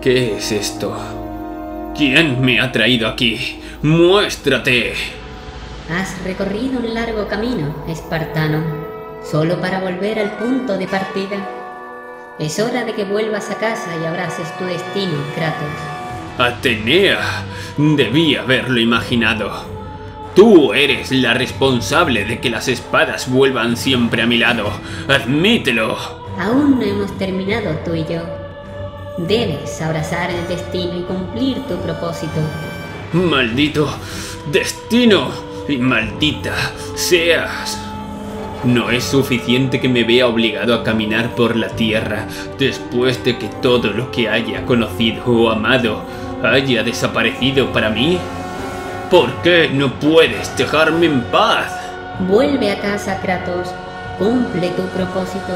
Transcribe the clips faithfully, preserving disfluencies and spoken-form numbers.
¿Qué es esto? ¿Quién me ha traído aquí? ¡Muéstrate! Has recorrido un largo camino, espartano, solo para volver al punto de partida. Es hora de que vuelvas a casa y abraces tu destino, Kratos. Atenea, debí haberlo imaginado. Tú eres la responsable de que las espadas vuelvan siempre a mi lado. ¡Admítelo! Aún no hemos terminado tú y yo. Debes abrazar el destino y cumplir tu propósito. ¡Maldito destino! ¡Y maldita seas! No es suficiente que me vea obligado a caminar por la tierra después de que todo lo que haya conocido o amado haya desaparecido para mí. ¿Por qué no puedes dejarme en paz? Vuelve a casa, Kratos. Cumple tu propósito.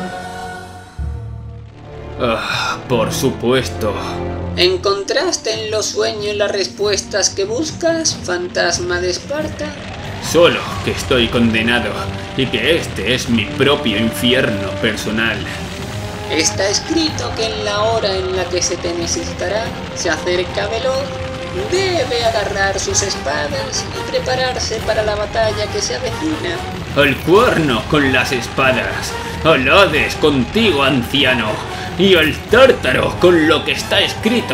Ah, por supuesto. ¿Encontraste en los sueños las respuestas que buscas, fantasma de Esparta? Solo que estoy condenado y que este es mi propio infierno personal. Está escrito que en la hora en la que se te necesitará, se acerca veloz, debe agarrar sus espadas y prepararse para la batalla que se avecina. Al cuerno con las espadas, al Hades contigo, anciano, y al Tártaro con lo que está escrito.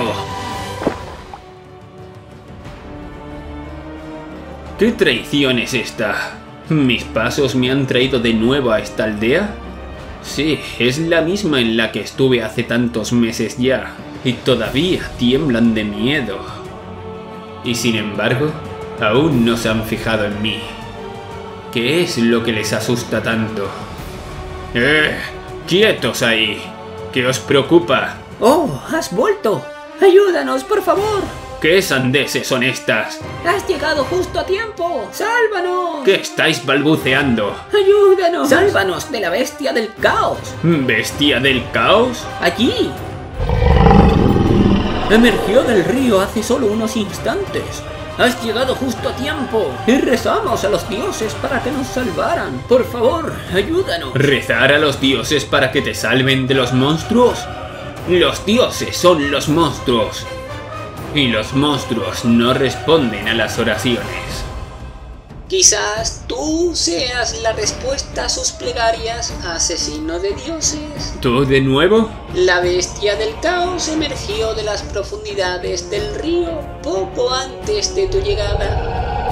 ¿Qué traición es esta? ¿Mis pasos me han traído de nuevo a esta aldea? Sí, es la misma en la que estuve hace tantos meses ya, y todavía tiemblan de miedo. Y sin embargo, aún no se han fijado en mí. ¿Qué es lo que les asusta tanto? ¡Eh! ¡Quietos ahí! ¿Qué os preocupa? ¡Oh! ¡Has vuelto! ¡Ayúdanos, por favor! ¿Qué sandeces son estas? ¡Has llegado justo a tiempo! ¡Sálvanos! ¿Qué estáis balbuceando? ¡Ayúdanos! ¡Sálvanos de la bestia del caos! ¿Bestia del caos? ¡Allí! Emergió del río hace solo unos instantes. ¡Has llegado justo a tiempo! Y rezamos a los dioses para que nos salvaran. Por favor, ayúdanos. ¿Rezar a los dioses para que te salven de los monstruos? Los dioses son los monstruos. Y los monstruos no responden a las oraciones. Quizás tú seas la respuesta a sus plegarias, asesino de dioses. ¿Tú de nuevo? La bestia del caos emergió de las profundidades del río poco antes de tu llegada.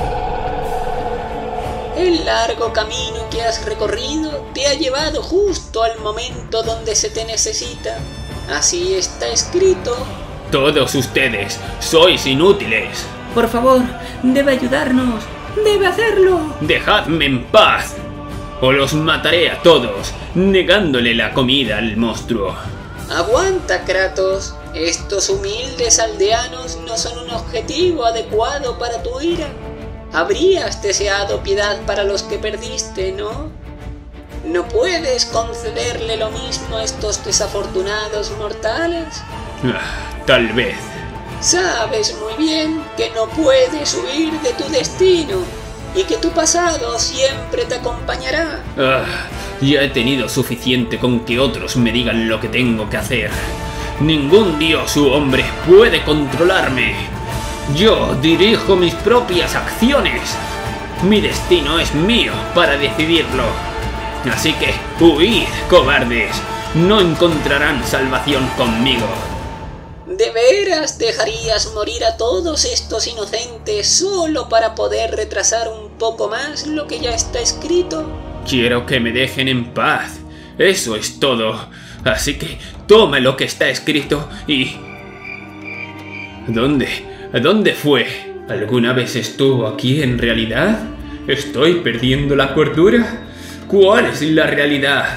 El largo camino que has recorrido te ha llevado justo al momento donde se te necesita. Así está escrito. Todos ustedes sois inútiles. Por favor, debe ayudarnos. ¡Debe hacerlo! ¡Dejadme en paz! O los mataré a todos, negándole la comida al monstruo. Aguanta, Kratos. Estos humildes aldeanos no son un objetivo adecuado para tu ira. Habrías deseado piedad para los que perdiste, ¿no? ¿No puedes concederle lo mismo a estos desafortunados mortales? Ah, tal vez. Sabes muy bien que no puedes huir de tu destino y que tu pasado siempre te acompañará. Ah, ya he tenido suficiente con que otros me digan lo que tengo que hacer. Ningún dios u hombre puede controlarme. Yo dirijo mis propias acciones. Mi destino es mío para decidirlo. Así que huid, cobardes. No encontrarán salvación conmigo. ¿De veras dejarías morir a todos estos inocentes solo para poder retrasar un poco más lo que ya está escrito? Quiero que me dejen en paz. Eso es todo. Así que toma lo que está escrito y... ¿Dónde? ¿Dónde fue? ¿Alguna vez estuvo aquí en realidad? ¿Estoy perdiendo la cordura? ¿Cuál es la realidad?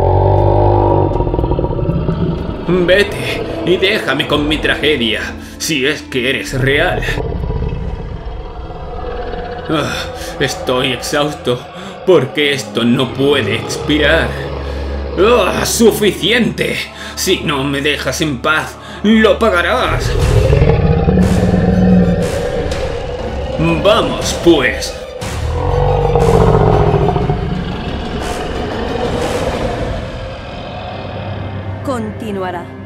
Vete y déjame con mi tragedia, si es que eres real. Ah, estoy exhausto, porque esto no puede expirar. ¡Ah, suficiente! Si no me dejas en paz, lo pagarás. Vamos, pues. Continuará.